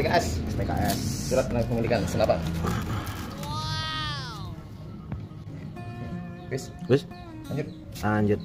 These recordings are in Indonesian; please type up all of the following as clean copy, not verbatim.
STKS. STKS. Surat tanda kepemilikan senapan. Wis. Lanjut. Lanjut.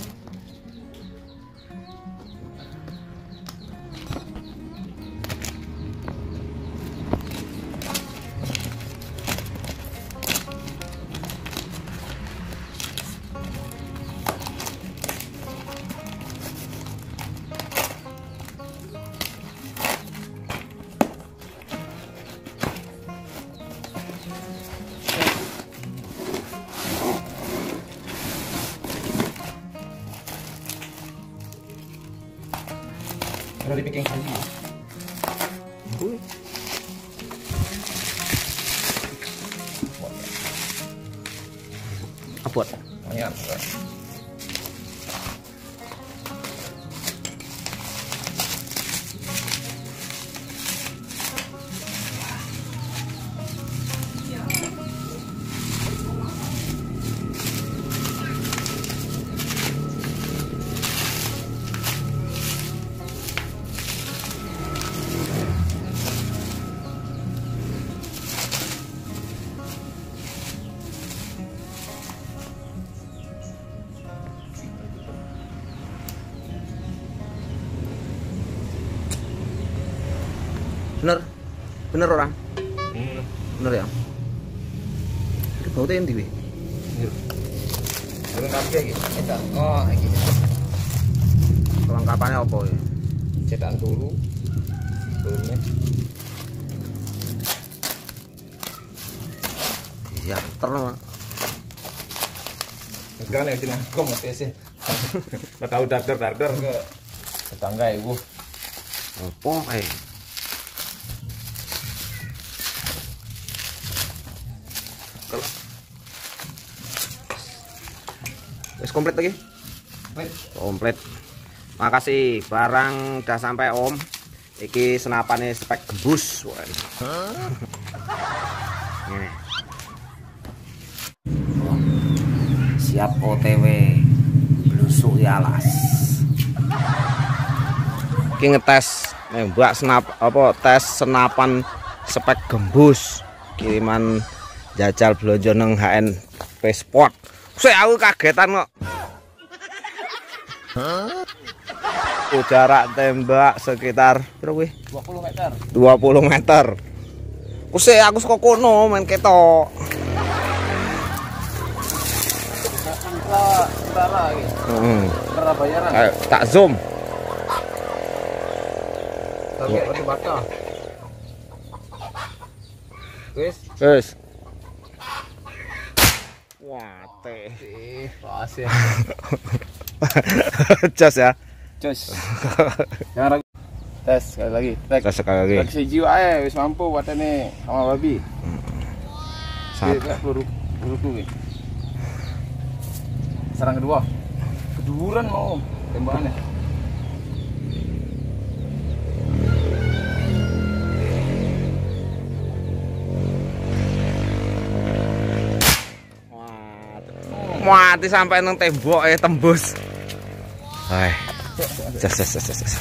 Udah dipicking lagi. Apot. Banyak. Bener orang. Bener ya. Ini bau teh ndi? Turun kaki lagi. Oh, lagi. Kelengkapannya apa ya? Cetakan dulu. Turunnya. Iya, terus. Sekarang ya cina kok mesti sih. Enggak tahu darder ke tetangga ibu. Apa Wes komplit lagi? Komplit. Makasih, barang udah sampai Om. Iki senapannya spek gembus. Ini. Siap OTW blusuk Yalas. Iki ngetes nembak tes senapan spek gembus kiriman jajal belanja nang HN Sport. Aku kagetan kok. Jarak tembak sekitar berapa? 20 meter. 20 meter. Aku saka kono main ketok. Tentara iki. Tentara bayaran. Ayo tak zoom. Target batu bata. Wes. Wah, teh. Pas ya. Jos ya. Jos. Jangan ragu. Tes sekali lagi. Tes sekali lagi. Tes jiwa aja wis mampu watane sama babi. Sampai peluru kuwi. Serang kedua. Keduran mau tembakannya. Mati sampai nang tembok tembus. Hai. Jas.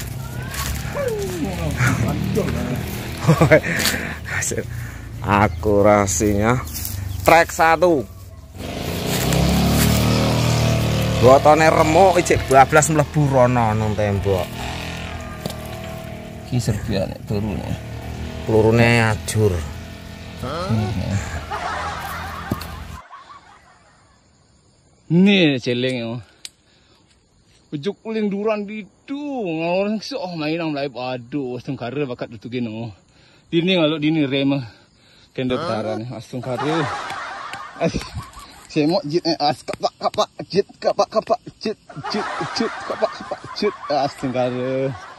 Akurasinya trek 1. Botone remuk ijek bablas mlebu rono nang tembok. Ki serpian turune. Pelurune ajur. Nih celeng yo. Ujuk uling duran ditu ngawang sok main nang live aduh astung kare bakat tutugin no. Dini ngalo dini rem kendo taran astung kare. Semok jit kapak jit kapak jit kapak jit astung kare.